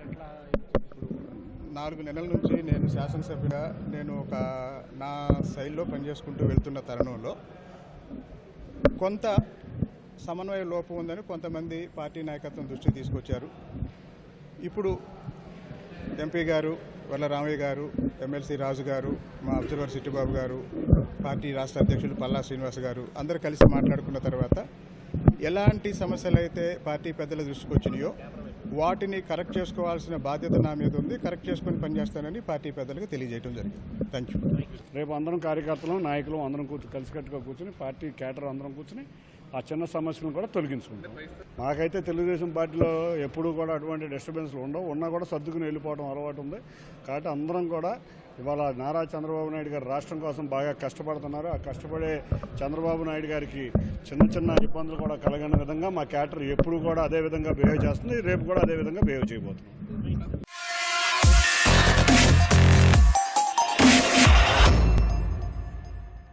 4 నెలల నుంచి నేను శాసనసభ్యుగా నా శైలిలో పనిచేసుకుంటూ వెళ్తున్న తరుణంలో కొంత సమన్వయ లోపం ఉందని కొంతమంది పార్టీ నాయకత్వం దృష్టికి తీసుకొచ్చారు. ఇప్పుడు ఎంపీ గారు వల్ల రామయ్య గారు, ఎమ్మెల్సీ రాజు గారు, మా అబ్జర్వర్ సిట్టిబాబు గారు, పార్టీ రాష్ట్ర అధ్యక్షులు పల్లా శ్రీనివాస్ గారు అందరూ కలిసి మాట్లాడుకున్న తర్వాత ఎలాంటి సమస్యలు అయితే పార్టీ పెద్దల దృష్టికి వచ్చినాయో వాటిని కరెక్ట్ చేసుకోవాల్సిన బాధ్యత నా మీద ఉంది. కరెక్ట్ చేసుకొని పనిచేస్తానని పార్టీ పెద్దలకు తెలియజేయడం జరిగింది. Thank you. రేపు అందరం కార్యకర్తలు, నాయకులు అందరం కలిసికట్టుగా కూర్చొని పార్టీ క్యాడర్ అందరం కూర్చొని ఆ చిన్న సమస్యలను కూడా తొలగించుకుంటాం. మాకైతే తెలుగుదేశం పార్టీలో ఎప్పుడూ కూడా అటువంటి డిస్టర్బెన్స్లు ఉండవు. ఉన్నా కూడా సర్దుకుని వెళ్ళిపోవడం అలవాటు ఉంది. కాబట్టి అందరం కూడా ఇవాళ నారా చంద్రబాబు నాయుడు గారు రాష్ట్రం కోసం బాగా కష్టపడుతున్నారు. ఆ కష్టపడే చంద్రబాబు నాయుడు గారికి చిన్న చిన్న ఇబ్బందులు కూడా కలగని విధంగా మా క్యాడర్ ఎప్పుడు కూడా అదే విధంగా బిహేవ్ చేస్తుంది. రేపు కూడా అదే విధంగా బిహేవ్ చేయబోతున్నాం.